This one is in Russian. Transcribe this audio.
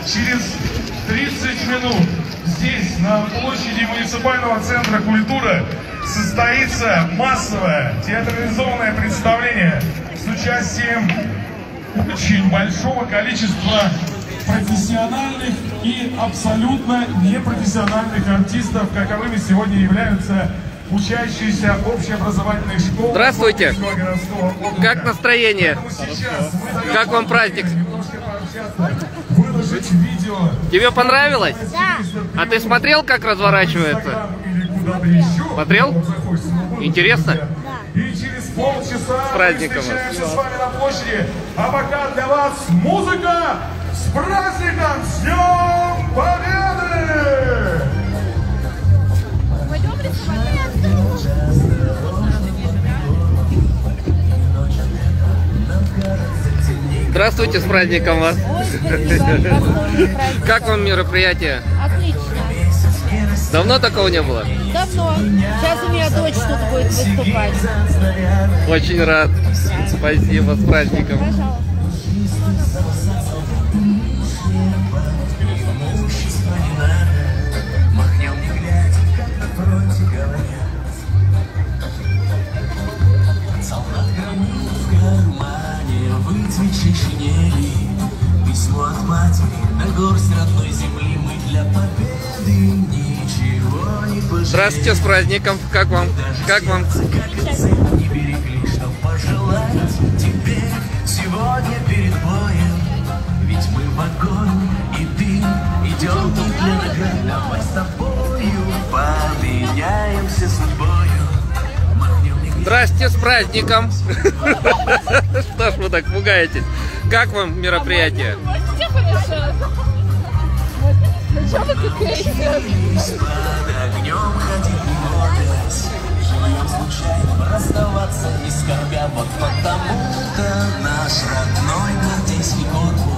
через 30 минут здесь, на площади муниципального центра «Культура», состоится массовое театрализованное представление с участием очень большого количества профессиональных и абсолютно непрофессиональных артистов, каковыми сегодня являются учащиеся общеобразовательных школ. Здравствуйте! Как настроение? Как вам праздник? Тебе понравилось? Да. А ты смотрел, как разворачивается? Смотрел? Интересно? Да. И через полчаса с праздником мы встречаемся с вами на площади. А пока для вас музыка с праздником! С Днем Победы! Здравствуйте, с праздником вас! Как вам мероприятие? Отлично. Давно такого не было? Давно. Сейчас у меня дочь тут будет выступать. Очень рад. Спасибо, с праздником. Пожалуйста. Письмо от матери на горсть родной земли. Мы для победы ничего не пожалеем. Здравствуйте, с праздником. Как вам? Как вам? Не берегли, что пожелать теперь, сегодня перед боем. Ведь мы в огонь и дым идем не для наград. Давай с тобою поменяемся судьбою. Здрасте, с праздником! Что ж вы так пугаетесь? Как вам мероприятие? Расставаться не скорбя, вот потому-то наш родной гвардейский корпус